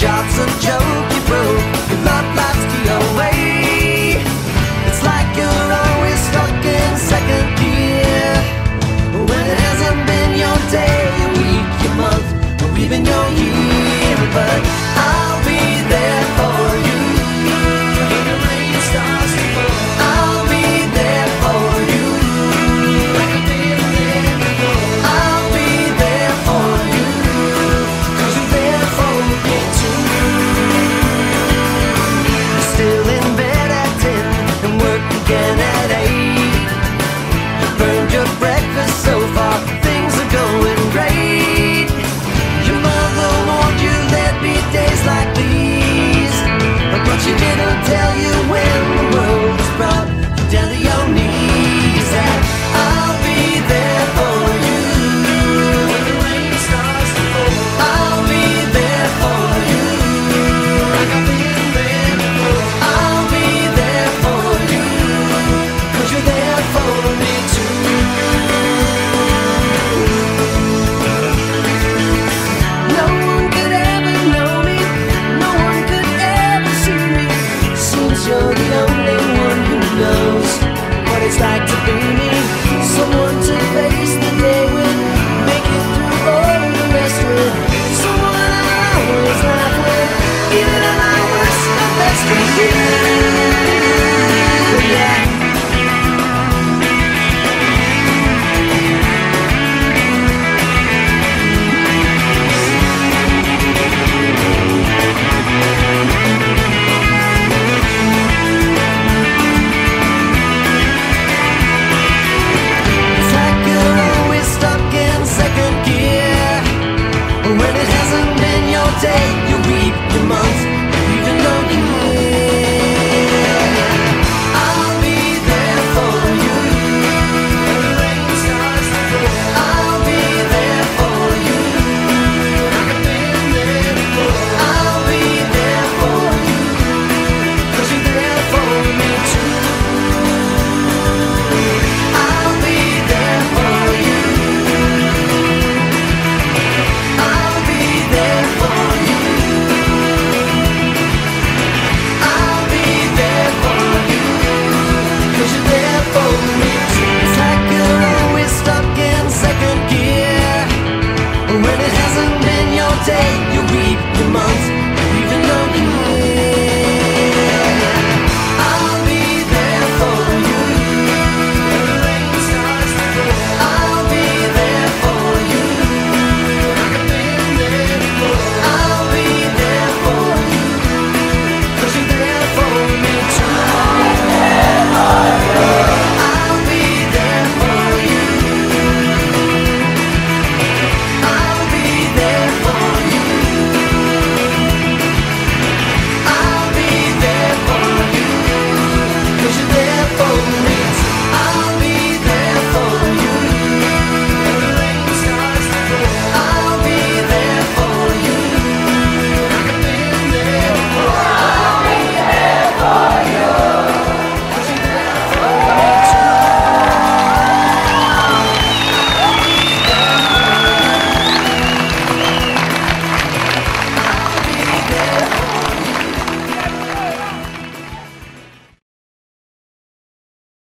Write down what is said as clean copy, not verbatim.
job's a joke, you broke, your love life's the away. It's like you're always stuck in second gear, when it hasn't been your day, your week, your month, or even your year. But I'll be there for you when the rain starts to fall. I'll be there for you like I've been there before. I'll be there for you 'cause you're there for me too. You're still in bed at 10 and work again at 8. You burned your breakfast so far, things are going great. Your mother warned you there'd be days like these, but she didn't tell you when.